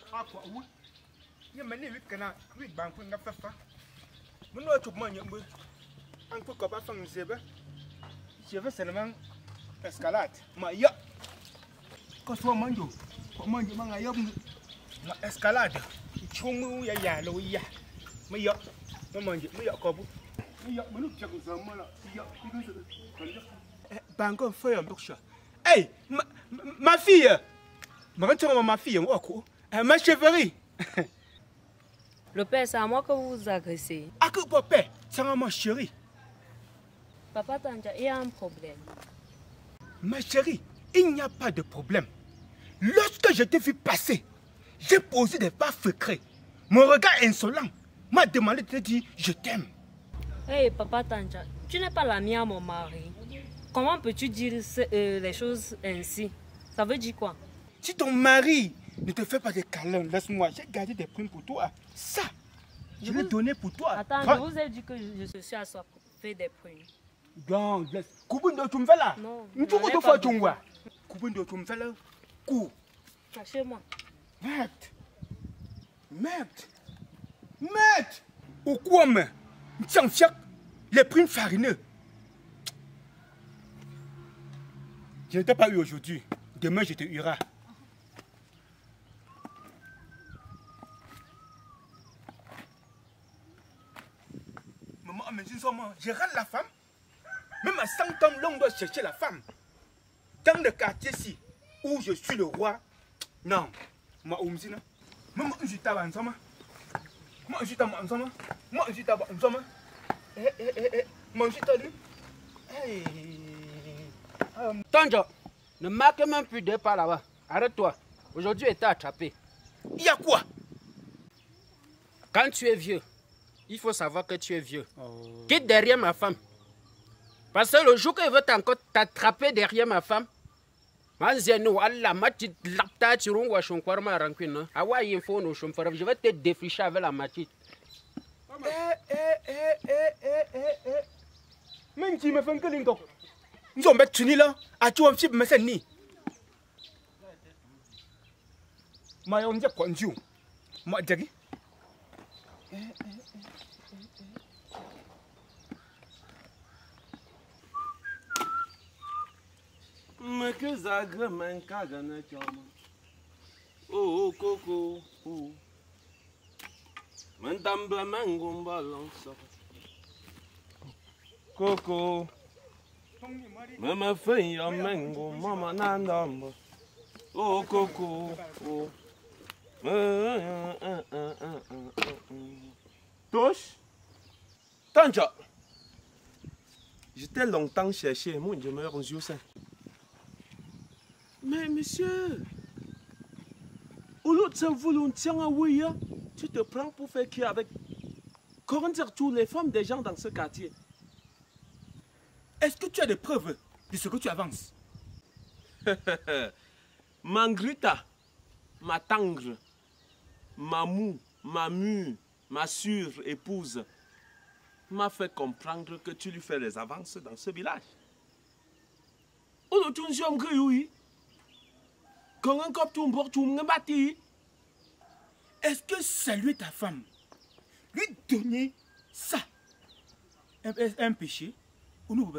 Apa wu. Ya mani wit kana wit bang pun ngap fa. Mun no chup man yambe. An ko ba fang zebe. Je veux seulement escalade. Ma ya. Ko so manjo. Ko manjo manga yam. Ma escalade. Chumu ya ya lo ya. Ma ya. Ma manjo, ma ya ko bu. Ma ya manu chak zama la. Ya. Bango feu un bourgeois. Hey, ma fille. Ma fille, ma chevrerie. Le père, c'est à moi que vous vous agressez. Ah que papa, c'est ma chérie. Papa Tanja, il y a un problème. Ma chérie, il n'y a pas de problème. Lorsque je t'ai vu passer, j'ai posé des pas secrets. Mon regard insolent m'a demandé de te dire je t'aime. Hey, Papa Tanja, tu n'es pas l'ami à mon mari. Comment peux-tu dire les choses ainsi? Ça veut dire quoi? Si ton mari ne te fait pas de câlins, laisse-moi, j'ai gardé des primes pour toi. Ça, je l'ai donné pour toi. Attends, je vous ai dit que je suis assoiffé des primes. Donc, laisse. Kubundo, tu me fais là? Non. Tu me fais tu me vois. Kubundo, tu me fais là? Kou. Cachez-moi. Merde. Au quoi, mais? Tiens, les primes farineux. Je ne t'ai pas eu aujourd'hui. Demain, je te huerai. Maman, mais je rate la femme. Même à 100 ans, l'homme doit chercher la femme. Dans le quartier ici, où je suis le roi, non. Moi, maman, je t'avais ensemble. Moi, je t'avais ensemble. Moi, je t'avais ensemble. Moi, je t'avais. Tanja, ne marque même plus deux pas là-bas. Arrête-toi. Aujourd'hui, tu es attrapé. Il y a quoi? Quand tu es vieux, il faut savoir que tu es vieux. Quitte derrière ma femme. Parce que le jour qu'il veut encore t'attraper derrière ma femme, je vais te défricher avec la matite. Même si je me fais un peu de nous sommes tunis là, à tout un petit peu, mais c'est ni. Mais on dit quoi, Dieu? Moi, Dagi. Mais que zagre manque gana chama. Oh coco, oh. Mandamba mango balance. Coco. Mama fait un mango, mama nandamba. Oh coco, oh. Touche. Tanja. Je t'ai longtemps cherché, moi je me rends yeux. Mais monsieur, au lieu de se volontiers à Ouya, tu te prends pour faire qui avec? Comment dire toutes les femmes des gens dans ce quartier? Est-ce que tu as des preuves de ce que tu avances? Mangrita, ma tendre, ma mou, ma mue, ma sûre épouse m'a fait comprendre que tu lui fais des avances dans ce village. Est-ce que c'est lui ta femme? Lui donner ça? Un péché? Ou nous,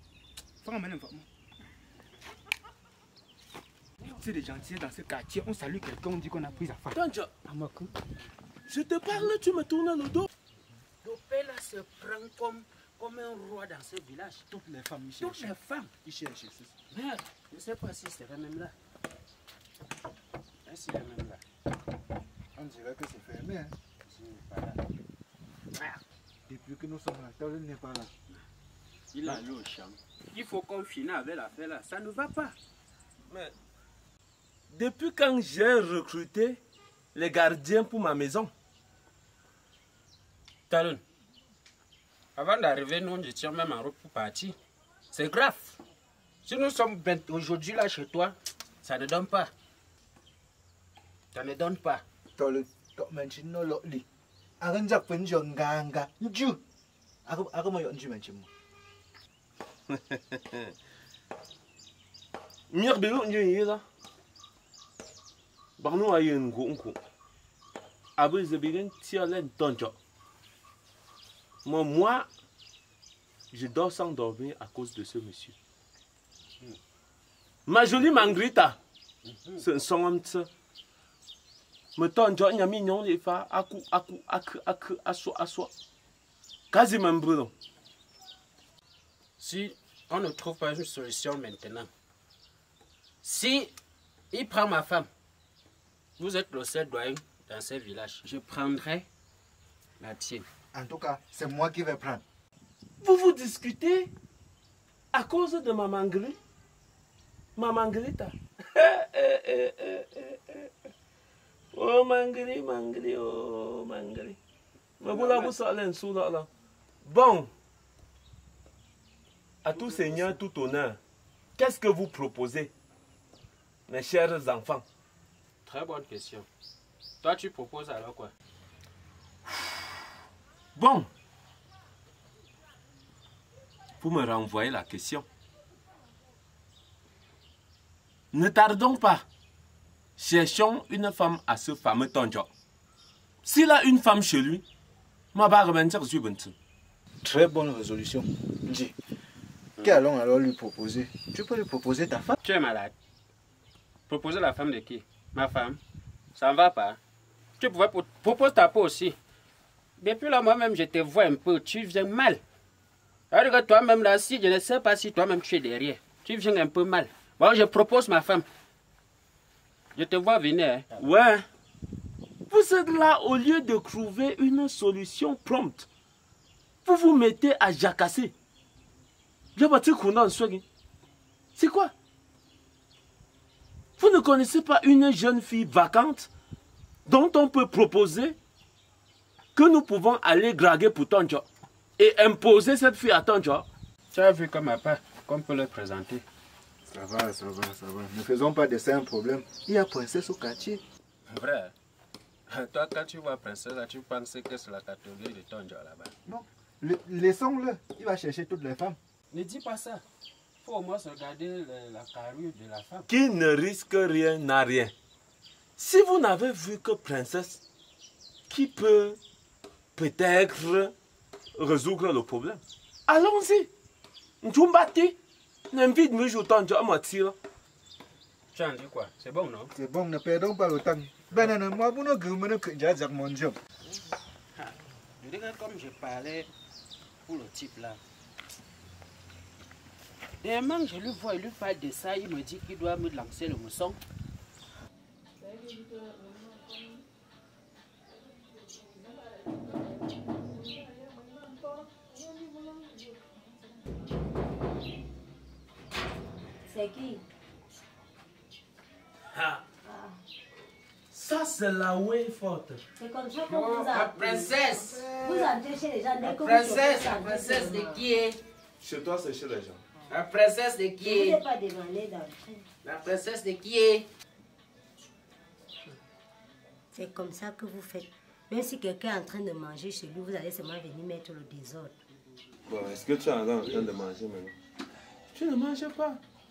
c'est des gentils dans ce quartier, on salue quelqu'un, on dit qu'on a pris sa femme. Tanja, je te parle, tu me tournes le dos. Le père là se prend comme un roi dans ce village. Toutes les femmes, toutes les femmes, ils cherchent. Merde, je ne sais pas si c'est même là. C'est même là. On dirait que c'est fermé. Hein? Pas là. Depuis que nous sommes là, Tolin n'est pas là. Il a l'eau au champ. Il faut qu'on finisse avec l'affaire là. Ça ne va pas. Mais depuis quand j'ai recruté les gardiens pour ma maison? Talon, avant d'arriver, nous, je tiens même en route pour partir. C'est grave. Si nous sommes aujourd'hui là chez toi, ça ne donne pas. Ça ne donne pas. Tolin, tu mentionnes non l'autre. Arrange pour une jeune ganga. Dieu. Ako mo yon Dieu mentionne. Mire belo Dieu là. Barnou a eu un gros coup. Moi, je dors sans dormir à cause de ce monsieur. Ma jolie Mangrita, c'est un son homme. Me tonjo, il y a mignon, les fa, quasi même brûlant. Si on ne trouve pas une solution maintenant, si il prend ma femme, vous êtes le seul doyen dans ce village, je prendrai la tienne. En tout cas, c'est moi qui vais prendre. Vous discutez à cause de ma Mangrita. Ma Mangrita. Oh Mangri, oh Mangri. Bon, à tout seigneur, tout honneur, qu'est-ce que vous proposez, mes chers enfants? Très bonne question. Toi, tu proposes alors quoi? Bon, vous me renvoyez la question. Ne tardons pas. Cherchons une femme à ce fameux Tonjo. S'il a une femme chez lui, ma barre va dire sur Benton. Très bonne résolution. Dis, qu'allons alors lui proposer? Tu peux lui proposer ta femme? Tu es malade. Proposer la femme de qui? Ma femme? Ça ne va pas. Tu pouvais proposer ta peau aussi. Depuis là, moi-même, je te vois un peu. Tu viens mal. Alors que toi-même, là, si je ne sais pas si toi-même tu es derrière, tu viens un peu mal. Bon, je propose ma femme. Je te vois venir. Hein. Ouais. Vous êtes là au lieu de trouver une solution prompte. Vous vous mettez à jacasser. C'est quoi? Vous ne connaissez pas une jeune fille vacante dont on peut proposer que nous pouvons aller draguer pour Tonjo et imposer cette fille à Tonjo? Tu as vu comme papa, qu'on peut le présenter. Ça va, ça va, ça va. Ne faisons pas de ça un problème. Il y a princesse au quartier. Vrai. Toi, quand tu vois princesse, tu penses que c'est la catégorie de Tonjo là-bas. Non. Laissons-le. Il va chercher toutes les femmes. Ne dis pas ça. Il faut au moins regarder la carrure de la femme. Qui ne risque rien n'a rien. Si vous n'avez vu que princesse, qui peut peut-être résoudre le problème, allons-y. Njumbati, n'invite me jouer tant à moitié. Tu en dis quoi? C'est bon, non? C'est bon, ne perdons pas le temps. Ben, moi, vous ne pouvez pas dire mon job. Je dirais comme je parlais pour le type là. Demain, je lui vois, il lui parle de ça, il me dit qu'il doit me lancer le mousson. C'est qui? Ah. Ça, c'est la way forte. C'est comme ça que Oh, vous la appelez. princesse! Vous entrez chez les gens dès que vous Princesse, sortez, la princesse de qui est? Chez toi, c'est chez les gens. La princesse de qui Je ne vous est? ai pas demandé d'entrer. La princesse de qui est? C'est comme ça que vous faites. Même si quelqu'un est en train de manger chez lui, vous allez seulement venir mettre le désordre. Bon, est-ce que tu es encore en train de manger maintenant? Tu ne manges pas.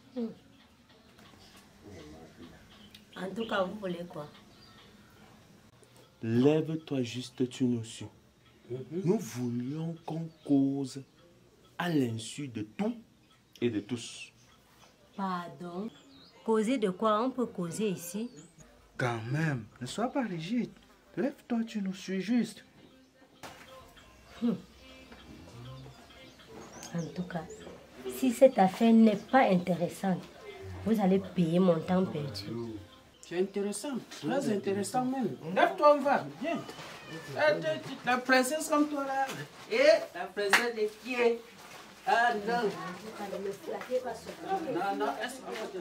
En tout cas, vous voulez quoi? Lève-toi juste, tu nous suis. Nous voulions qu'on cause à l'insu de tout et de tous. Pardon? Causer de quoi? On peut causer ici. Quand même, ne sois pas rigide. Lève-toi, tu nous suis juste. En tout cas, si cette affaire n'est pas intéressante, vous allez payer mon temps perdu. C'est intéressant, très intéressant même. Lève-toi, on va, viens. La princesse comme toi là. Et la princesse de qui est? Ah non. Ne me flattez pas seulement. Non, non, est-ce qu'on va te...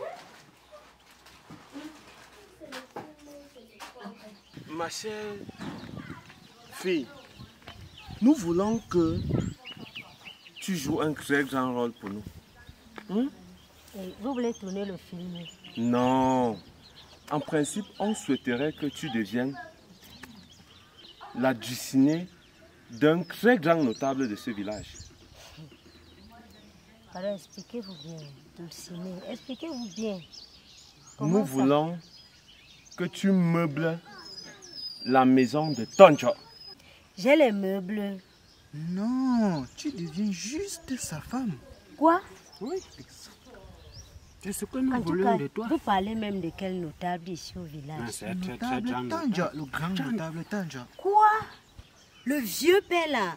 Ma chère fille, nous voulons que tu joues un très grand rôle pour nous. Et vous voulez tourner le film? Non. En principe, on souhaiterait que tu deviennes la dulcinée d'un très grand notable de ce village. Alors expliquez-vous bien, Dulcinée. Expliquez-vous bien. Nous voulons que tu meubles la maison de Tonjo. J'ai les meubles. Non, tu deviens juste sa femme. Quoi? Oui. C'est ce que nous En tout voulons cas, de toi. vous parlez même de quel notable ici au village? C'est Le très notable Django. Tanja, le grand notable Tanja. Quoi? Le vieux père là?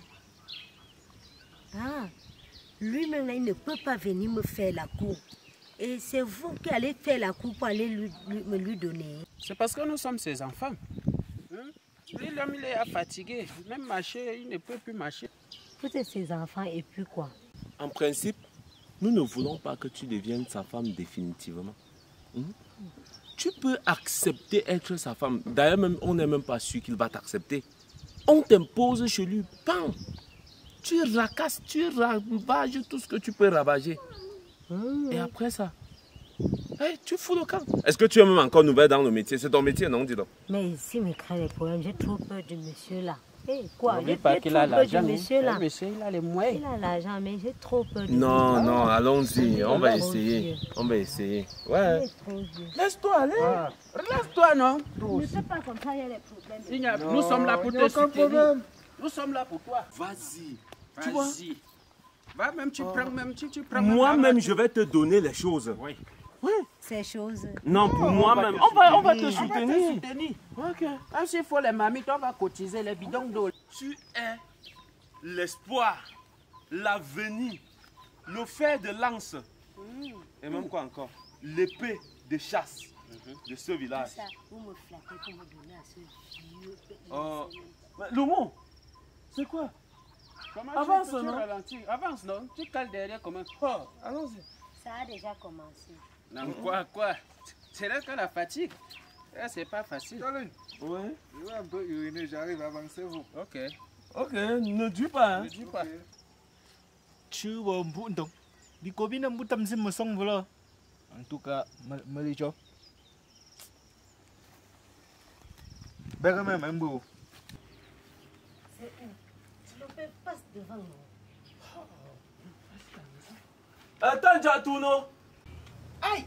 Ah, lui-même là, il ne peut pas venir me faire la cour. Et c'est vous qui allez faire la cour pour aller me lui donner. C'est parce que nous sommes ses enfants. Hein? L'homme, il est fatigué. Même marcher, il ne peut plus marcher. Vous êtes ses enfants et puis quoi? En principe, nous ne voulons pas que tu deviennes sa femme définitivement. Tu peux accepter être sa femme. D'ailleurs, même, on n'est même pas sûr qu'il va t'accepter. On t'impose chez lui, bam! Tu racasses, tu ravages tout ce que tu peux ravager. Et après ça, hey, tu fous le camp. Est-ce que tu es même encore nouvelle dans le métier? C'est ton métier, non? Dis donc. Mais ici, me crée les problèmes. J'ai trop peur du monsieur là. Hey, quoi? N'oublie J'ai pas trop qu'il a peur du l'argent. monsieur là. Le monsieur, il a les moyens. Il a l'argent, mais j'ai trop peur de Non, lui. non, allons-y. On va trop essayer. vieux. On va essayer. Il Ouais. est trop vieux. Laisse-toi aller. Relâche-toi, non? Ne fais pas comme ça, il y a les problèmes. Nous sommes là pour te soutenir. Nous sommes là pour toi. Vas-y. Tu vois? Vas-y. Va même, tu prends même, tu prends Moi-même, je vais te donner les choses. Oui. Oui. Ces choses. Non, pour moi-même. On va te soutenir. Ok. Même s'il faut les mamites, on va cotiser les bidons d'eau. Tu es l'espoir, l'avenir, le fer de lance. Et même quoi encore? L'épée de chasse de ce village. Ça, vous me flattez pour me donner à ce vieux. Loumon, c'est quoi? Avance, non? Avance, non? Tu cales derrière comment? Oh, allons-y. Ça a déjà commencé. Non, quoi? C'est là que la fatigue. Là, c'est pas facile. Oui. Je vais un peu uriner, j'arrive à avancer vous. Ok. Ok, ne dis pas. Hein. Ne dis pas. Tu vas me donc. Di kopi na mutam sim mesong voilà. En tout cas, melijo. Bega même un beau. C'est où? Tu ne peux pas devant nous. Attends, Jatuno. Aïe.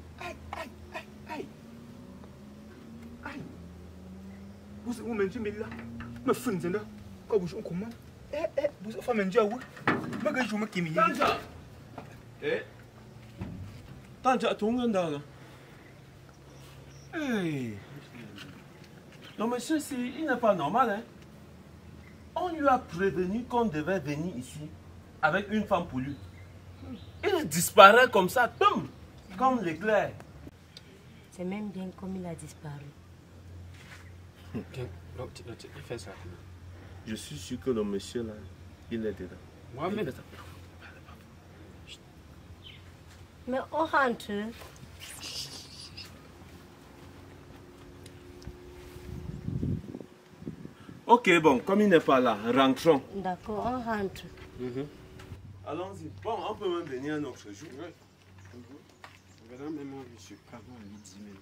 Vous m'avez mis là. Me funde là. Quand vous jouez comment? Vous faites un job. Ma gueule joue ma kimi. Tanja. Tanja, tu es Hey. Non, monsieur, il n'est pas normal. Hein? On lui a prévenu qu'on devait venir ici avec une femme pour lui. Il disparaît comme ça, comme l'éclair. C'est même bien comme il a disparu. Il fait ça. Je suis sûr que le monsieur là, il est dedans. Moi-même. Mais on rentre. Ok, bon, comme il n'est pas là, rentrons. D'accord, on rentre. Allons-y. Bon, on peut même venir un autre jour. Maintenant, même moi, je suis pas bon, lui 10 minutes.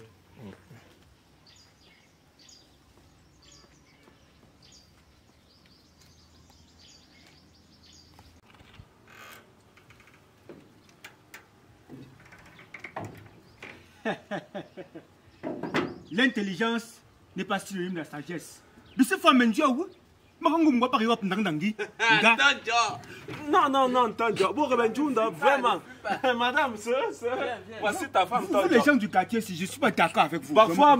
L'intelligence n'est pas synonyme de la sagesse. De ce fois, Mendia, oui. Non, Tanja. Vraiment. Madame, voici ta femme. Vous, les gens du quartier, si je ne suis pas d'accord avec vous. Parfois,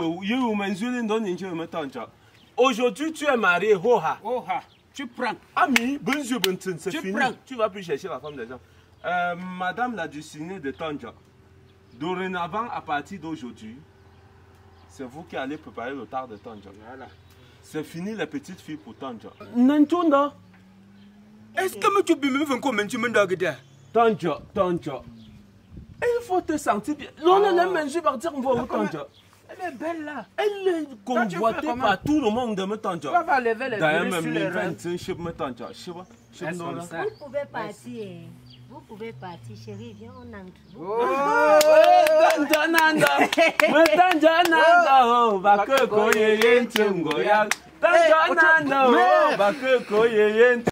aujourd'hui, tu es marié, Hoha. Tu prends. Ami, c'est fini. Prends. Tu vas plus chercher la femme des gens. Madame la destinée de Tanja. Dorénavant, à partir d'aujourd'hui, c'est vous qui allez préparer le tard de Tanja. Voilà. C'est fini les petites filles pour Tanja. Nantunda. Est-ce que tu peux me faire un commentaire? Tanja. Il faut te sentir bien. On est même je partir on voit Tanja. Elle est belle là. Elle est convoitée par tout le monde de me Tanja. On va lever les D'ailleurs, yeux même sur les les reins. 25 chez me Tanja. Je vois. Comme ça. Vous pouvez partir. Vous pouvez partir, chérie. Viens, on entre. Tanja Nanda. Tanja Nanda. Bakko yeye ntungo ya. Tanja Nanda. Bakko yeye